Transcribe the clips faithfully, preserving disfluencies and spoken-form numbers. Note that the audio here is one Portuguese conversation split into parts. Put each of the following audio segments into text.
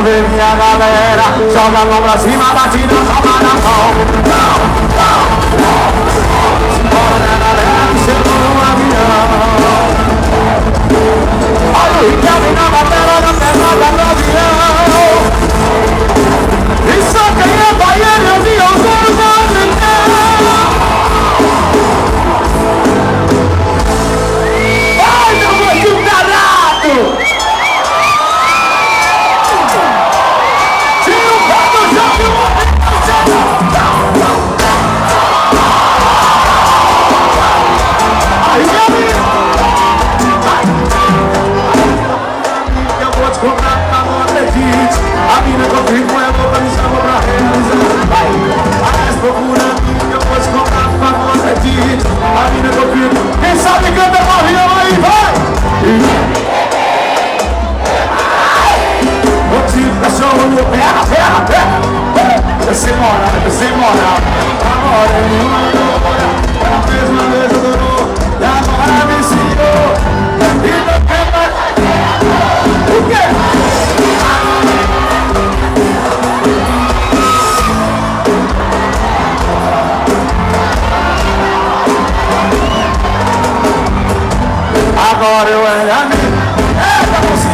quero ver minha galera. Joga a mão pra cima, bate na palma da mão. Bora minha galera que chegou no avião. Olha o Ricardo na batera, na pegada do avião. E só quem é baiano é o avião do ai, meu moço danado! Tira o pé do jogo, aí, meu amigo! Eu vou te comprar, mas não acredite. A mina que eu fico é boa, me chama pra realizar. Aliás, procura a mina que eu vou te comprar, mas não acredite. A mina que eu fico, quem sabe canta com avião aí, vai! O tipo cachorro no pé, pé, pé. Eu sei moral, eu sei moral. Agora ele mandou, ela fez uma vez, adorou. E agora me ensinou. E não quer mais. O quê? Agora eu era amigo. Eita, você.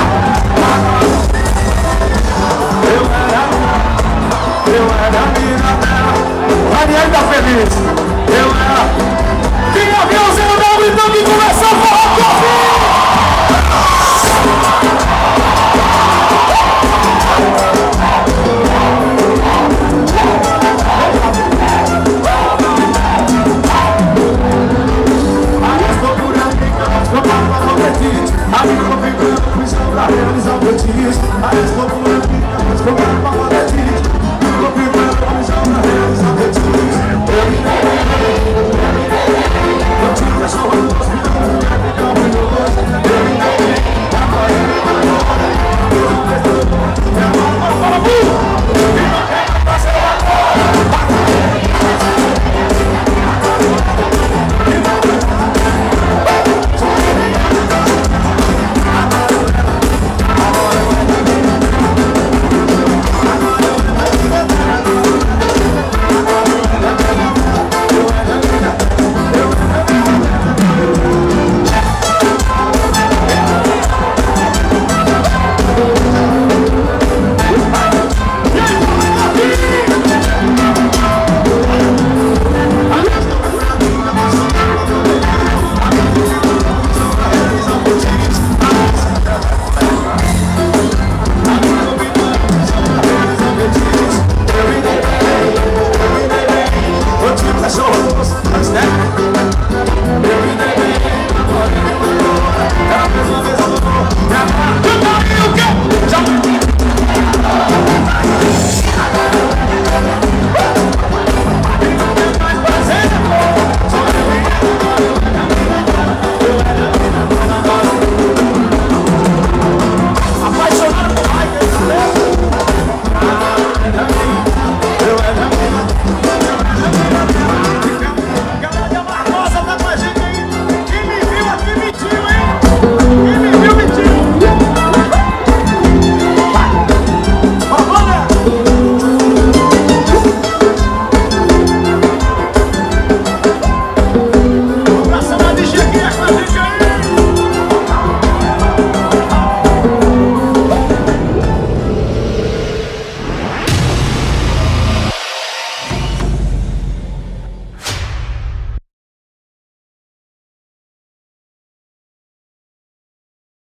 Eu era Eu era amiga dela. O Raniel tá feliz. Eu era. Tem aviãozinho da então que começou a falar comigo. A vida comigo, eu não fui só pra realizar o que eu disse. A